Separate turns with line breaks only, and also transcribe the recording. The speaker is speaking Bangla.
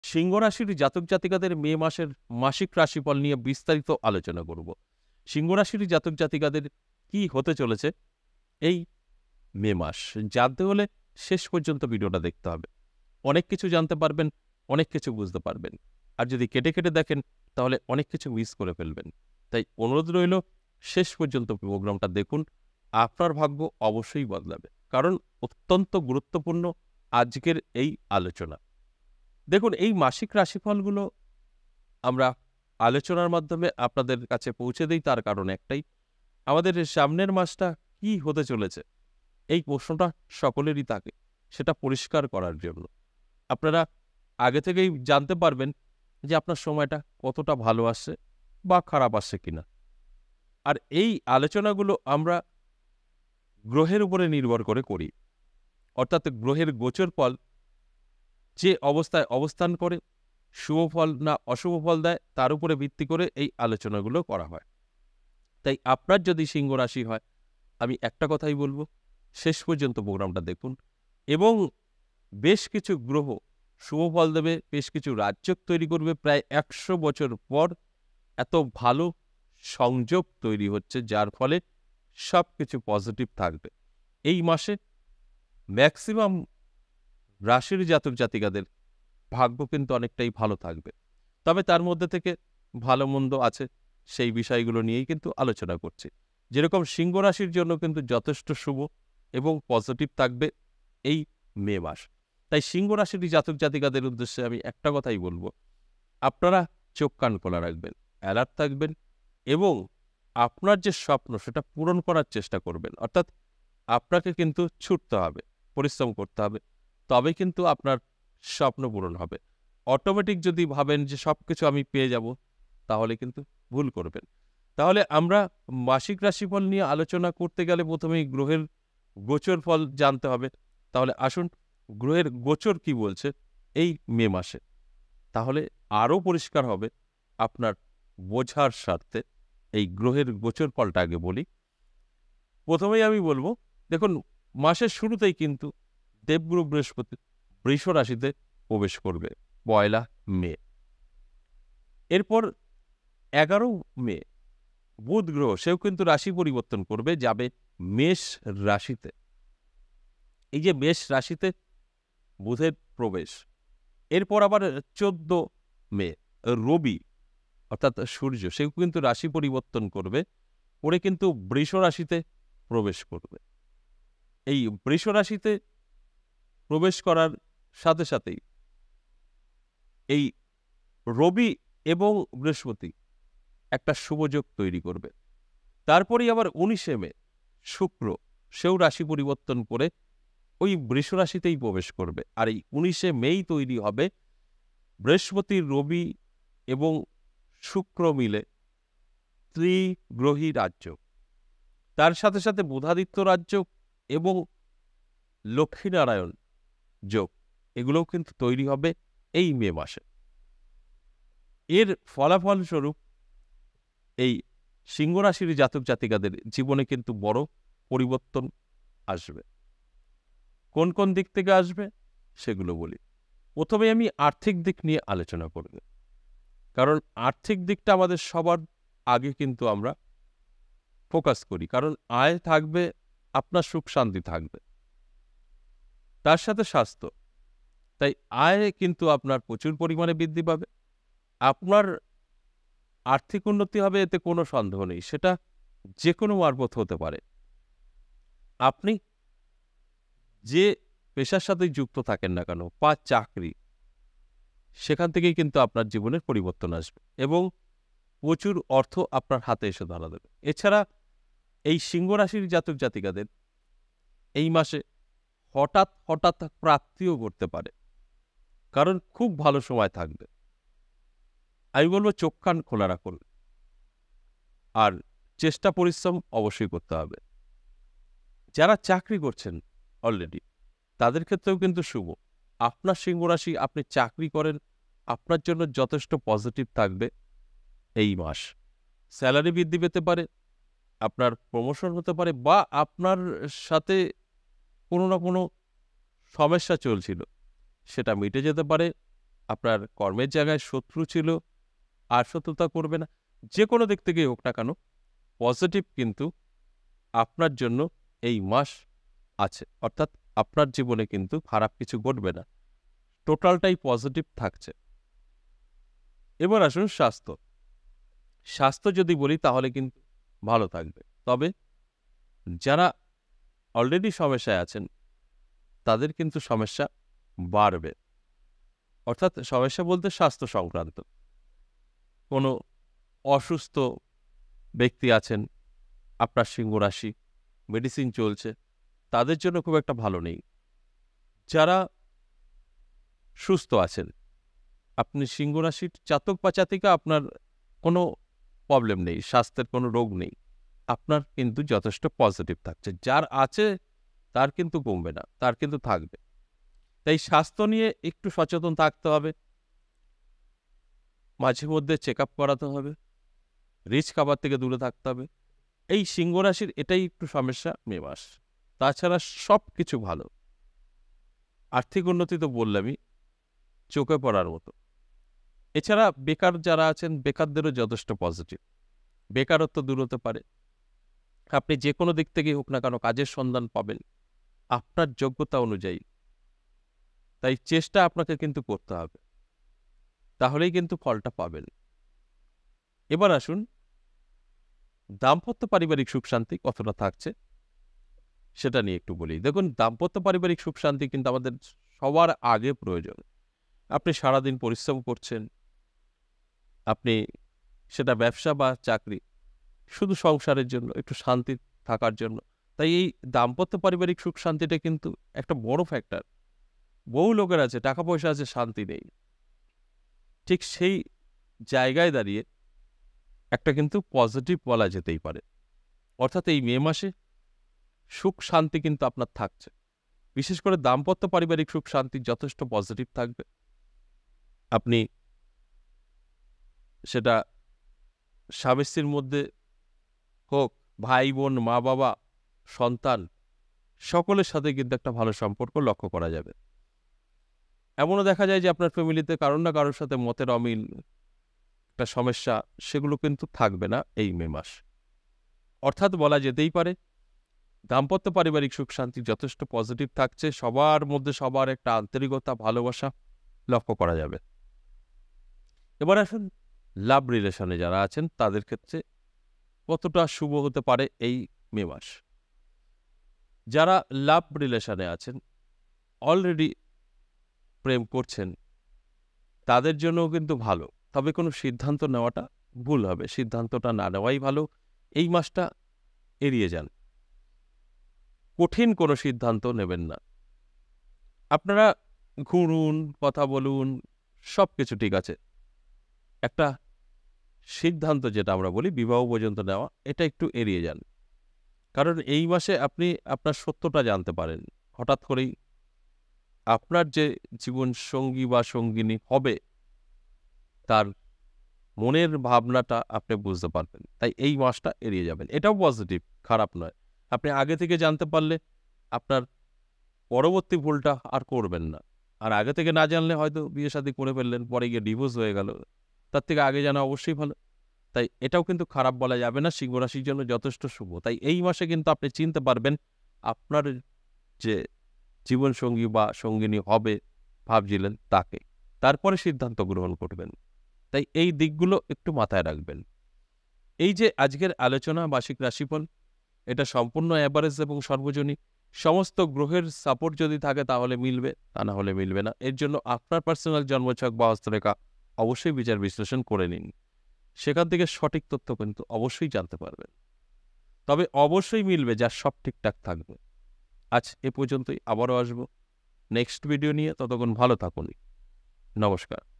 সিংহ রাশির জাতক জাতিকাদের মে মাসের মাসিক রাশিফল নিয়ে বিস্তারিত আলোচনা করব। সিংহ রাশির জাতক জাতিকাদের কি হতে চলেছে এই মে মাস জানতে হলে শেষ পর্যন্ত ভিডিওটা দেখতে হবে। অনেক কিছু জানতে পারবেন, অনেক কিছু বুঝতে পারবেন। আর যদি কেটে কেটে দেখেন তাহলে অনেক কিছু মিস করে ফেলবেন। তাই অনুরোধ রইল, শেষ পর্যন্ত প্রোগ্রামটা দেখুন। আপনার ভাগ্য অবশ্যই বদলাবে, কারণ অত্যন্ত গুরুত্বপূর্ণ আজকের এই আলোচনা। দেখুন, এই মাসিক রাশিফলগুলো আমরা আলোচনার মাধ্যমে আপনাদের কাছে পৌঁছে দিই, তার কারণ একটাই, আমাদের সামনের মাসটা কি হতে চলেছে এই প্রশ্নটা সকলেরই থাকে, সেটা পরিষ্কার করার জন্য। আপনারা আগে থেকেই জানতে পারবেন যে আপনার সময়টা কতটা ভালো আসছে বা খারাপ আসছে কিনা। আর এই আলোচনাগুলো আমরা গ্রহের উপরে নির্ভর করে করি, অর্থাৎ গ্রহের গোচর ফল যে অবস্থায় অবস্থান করে শুভ ফল না অশুভ ফল দেয় তার উপরে ভিত্তি করে এই আলোচনাগুলো করা হয়। তাই আপনার যদি সিংহ রাশি হয়, আমি একটা কথাই বলবো, শেষ পর্যন্ত প্রোগ্রামটা দেখুন। এবং বেশ কিছু গ্রহ শুভ ফল দেবে, বেশ কিছু রাজ্যক তৈরি করবে। প্রায় ১০০ বছর পর এত ভালো সংযোগ তৈরি হচ্ছে, যার ফলে সব কিছু পজিটিভ থাকবে। এই মাসে ম্যাক্সিমাম রাশির জাতক জাতিকাদের ভাগ্য কিন্তু অনেকটাই ভালো থাকবে। তবে তার মধ্যে থেকে ভালো মন্দ আছে, সেই বিষয়গুলো নিয়েই কিন্তু আলোচনা করছি। যেরকম সিংহ রাশির জন্য কিন্তু যথেষ্ট শুভ এবং পজিটিভ থাকবে এই মে মাস। তাই সিংহ রাশির জাতক জাতিকাদের উদ্দেশ্যে আমি একটা কথাই বলবো, আপনারা চোখ কান খোলা রাখবেন, অ্যালার্ট থাকবেন এবং আপনার যে স্বপ্ন সেটা পূরণ করার চেষ্টা করবেন। অর্থাৎ আপনাকে কিন্তু ছুটতে হবে, পরিশ্রম করতে হবে, তবে কিন্তু আপনার স্বপ্ন পূরণ হবে। অটোমেটিক যদি ভাবেন যে সবকিছু আমি পেয়ে যাব, তাহলে কিন্তু ভুল করবেন। তাহলে আমরা মাসিক রাশিফল নিয়ে আলোচনা করতে গেলে প্রথমেই গ্রহের গোচর ফল জানতে হবে। তাহলে আসুন, গ্রহের গোচর কি বলছে এই মে মাসে, তাহলে আরও পরিষ্কার হবে আপনার বোঝার স্বার্থে। এই গ্রহের গোচর ফলটা আগে বলি। প্রথমেই আমি বলবো, দেখুন, মাসের শুরুতেই কিন্তু দেবগুরু বৃহস্পতি বৃষ রাশিতে প্রবেশ করবে ১লা মে। এরপর ১১ মে বুধ গ্রহ সেও কিন্তু রাশি পরিবর্তন করবে, যাবে মেষ রাশিতে। এই যে মেষ রাশিতে বুধের প্রবেশ, এরপর আবার ১৪ মে রবি অর্থাৎ সূর্য সেও কিন্তু রাশি পরিবর্তন করবে, করে কিন্তু বৃষ রাশিতে প্রবেশ করবে। এই বৃষ রাশিতে প্রবেশ করার সাথে সাথেই এই রবি এবং বৃহস্পতি একটা শুভযোগ তৈরি করবে। তারপরেই আবার ১৯শে মে শুক্র সেও রাশি পরিবর্তন করে ওই বৃষ রাশিতেই প্রবেশ করবে। আর এই ১৯শে মেই তৈরি হবে বৃহস্পতি, রবি এবং শুক্র মিলে ত্রিগ্রহী রাজ্য। তার সাথে সাথে বুধাদিত্য রাজ্য এবং লক্ষ্মীনারায়ণ যোগ, এগুলোও কিন্তু তৈরি হবে এই মে মাসে। এর ফলাফল স্বরূপ এই সিংহ রাশির জাতক জাতিকাদের জীবনে কিন্তু বড় পরিবর্তন আসবে। কোন কোন দিক থেকে আসবে সেগুলো বলি। প্রথমে আমি আর্থিক দিক নিয়ে আলোচনা করব, কারণ আর্থিক দিকটা আমাদের সবার আগে কিন্তু আমরা ফোকাস করি, কারণ আয় থাকবে, আপনার সুখ শান্তি থাকবে, তার সাথে স্বাস্থ্য। তাই আয় কিন্তু আপনার প্রচুর পরিমাণে বৃদ্ধি পাবে, আপনার আর্থিক উন্নতি হবে, এতে কোনো সন্দেহ নেই। সেটা যে কোনো মারফত হতে পারে। আপনি যে পেশার সাথেই যুক্ত থাকেন না কেন বা চাকরি, সেখান থেকেই কিন্তু আপনার জীবনের পরিবর্তন আসবে এবং প্রচুর অর্থ আপনার হাতে এসে ধরা দেবে। এছাড়া এই সিংহ রাশির জাতক জাতিকাদের এই মাসে হঠাৎ হঠাৎ প্রাপ্তিও করতে পারে, কারণ খুব ভালো সময় থাকবে। আমি বলবো চোখ কান খোলা রাখুন, আর চেষ্টা পরিশ্রম অবশ্যই করতে হবে। যারা চাকরি করছেন অলরেডি, তাদের ক্ষেত্রেও কিন্তু শুভ। আপনার সিংহ রাশি, আপনি চাকরি করেন, আপনার জন্য যথেষ্ট পজিটিভ থাকবে এই মাস। স্যালারি বৃদ্ধি পেতে পারে, আপনার প্রমোশন হতে পারে, বা আপনার সাথে কোনো না কোনো সমস্যা চলছিল সেটা মিটে যেতে পারে, আপনার কর্মের জায়গায় শত্রু ছিল, আর শত্রুতা করবে না। যে কোনো দিক থেকেই হোক না কেন, পজিটিভ কিন্তু আপনার জন্য এই মাস আছে। অর্থাৎ আপনার জীবনে কিন্তু খারাপ কিছু ঘটবে না, টোটালটাই পজিটিভ থাকছে। এবার আসুন স্বাস্থ্য। স্বাস্থ্য যদি বলি তাহলে কিন্তু ভালো থাকবে, তবে যারা অলরেডি সমস্যায় আছেন তাদের কিন্তু সমস্যা বাড়বে। অর্থাৎ সমস্যা বলতে স্বাস্থ্য সংক্রান্ত কোনো অসুস্থ ব্যক্তি আছেন, আপনার সিংহ রাশি, মেডিসিন চলছে, তাদের জন্য খুব একটা ভালো নেই। যারা সুস্থ আছেন, আপনি সিংহ রাশির জাতক বা জাতিকা, আপনার কোনো প্রবলেম নেই, স্বাস্থ্যের কোনো রোগ নেই, আপনার কিন্তু যথেষ্ট পজিটিভ থাকছে। যার আছে তার কিন্তু কমবে না, তার কিন্তু থাকবে। তাই স্বাস্থ্য নিয়ে একটু সচেতন থাকতে হবে, মাঝে মধ্যে চেক আপ করাতে হবে, রিচ খাবার থেকে দূরে থাকতে হবে। এই সিংহ রাশির এটাই একটু সমস্যা মে মাস, তাছাড়া সব কিছু ভালো। আর্থিক উন্নতি তো বললামই, চোখে পড়ার মতো। এছাড়া বেকার যারা আছেন, বেকারদেরও যথেষ্ট পজিটিভ, বেকারত্ব দূর হতে পারে। আপনি যে কোনো দিক থেকেই হোক না কেন কাজের সন্ধান পাবেন আপনার যোগ্যতা অনুযায়ী। তাই চেষ্টা আপনাকে কিন্তু করতে হবে, তাহলেই কিন্তু ফলটা পাবেন। এবার আসুন দাম্পত্য পারিবারিক সুখ শান্তি কতটা থাকছে সেটা নিয়ে একটু বলি। দেখুন, দাম্পত্য পারিবারিক সুখ শান্তি কিন্তু আমাদের সবার আগে প্রয়োজন। আপনি সারাদিন পরিশ্রম করছেন, আপনি সেটা ব্যবসা বা চাকরি, শুধু সংসারের জন্য, একটু শান্তি থাকার জন্য। তাই এই দাম্পত্য পারিবারিক সুখ শান্তিটা কিন্তু একটা বড় ফ্যাক্টর। বহু লোকের আছে, টাকা পয়সা আছে, শান্তি নেই। ঠিক সেই জায়গায় দাঁড়িয়ে একটা কিন্তু পজিটিভ বলা যেতেই পারে। অর্থাৎ এই মে মাসে সুখ শান্তি কিন্তু আপনার থাকছে। বিশেষ করে দাম্পত্য পারিবারিক সুখ শান্তি যথেষ্ট পজিটিভ থাকবে। আপনি সেটা স্বামী স্ত্রীর মধ্যে হোক, ভাই বোন, মা বাবা, সন্তান, সকলের সাথে কিন্তু একটা ভালো সম্পর্ক লক্ষ্য করা যাবে। এমনও দেখা যায় যে আপনার ফ্যামিলিতে কারোর না কারোর সাথে মতের অমিল, একটা সমস্যা, সেগুলো কিন্তু থাকবে না এই মে মাস। অর্থাৎ বলা যেতেই পারে দাম্পত্য পারিবারিক সুখ শান্তি যথেষ্ট পজিটিভ থাকছে, সবার মধ্যে সবার একটা আন্তরিকতা, ভালোবাসা লক্ষ্য করা যাবে। এবার আসুন লাভ রিলেশনে যারা আছেন তাদের ক্ষেত্রে কতটা শুভ হতে পারে এই মে মাস। যারা লাভ রিলেশনে আছেন, অলরেডি প্রেম করছেন, তাদের জন্যও কিন্তু ভালো। তবে কোনো সিদ্ধান্ত নেওয়াটা ভুল হবে, সিদ্ধান্তটা না নেওয়াই ভালো। এই মাসটা এড়িয়ে যান, কঠিন কোনো সিদ্ধান্ত নেবেন না। আপনারা ঘুরুন, কথা বলুন, সব কিছু ঠিক আছে। একটা সিদ্ধান্ত যেটা আমরা বলি বিবাহ পর্যন্ত নেওয়া, এটা একটু এড়িয়ে যান। কারণ এই মাসে আপনি আপনার সত্যটা জানতে পারেন। হঠাৎ করেই আপনার যে জীবন সঙ্গী বা সঙ্গিনী হবে, তার মনের ভাবনাটা আপনি বুঝতে পারবেন। তাই এই মাসটা এড়িয়ে যাবেন, এটাও পজিটিভ, খারাপ নয়। আপনি আগে থেকে জানতে পারলে আপনার পরবর্তী ভুলটা আর করবেন না। আর আগে থেকে না জানলে হয়তো বিয়ে শাদী করে ফেললেন, পরে গিয়ে ডিভোর্স হয়ে গেল। তার থেকে আগে জানা অবশ্যই ভালো। তাই এটাও কিন্তু খারাপ বলা যাবে না, সিংহ রাশির জন্য যথেষ্ট শুভ। তাই এই মাসে কিন্তু আপনি চিনতে পারবেন আপনার যে জীবনসঙ্গী বা সঙ্গিনী হবে ভাবছিলেন তাকে, তারপরে সিদ্ধান্ত গ্রহণ করবেন। তাই এই দিকগুলো একটু মাথায় রাখবেন। এই যে আজকের আলোচনা মাসিক রাশিফল, এটা সম্পূর্ণ অ্যাভারেজ এবং সর্বজনীন। সমস্ত গ্রহের সাপোর্ট যদি থাকে তাহলে মিলবে, তা না হলে মিলবে না। এর জন্য আপনার পার্সোনাল জন্মছক বা হস্তরেখা অবশ্যই বিচার বিশ্লেষণ করে নিন, সেখান থেকে সঠিক তথ্য কিন্তু অবশ্যই জানতে পারবেন। তবে অবশ্যই মিলবে, যার সব ঠিকঠাক থাকবে। আজ এ পর্যন্তই, আবারও আসবো নেক্সট ভিডিও নিয়ে। ততক্ষণ ভালো থাকুন, নমস্কার।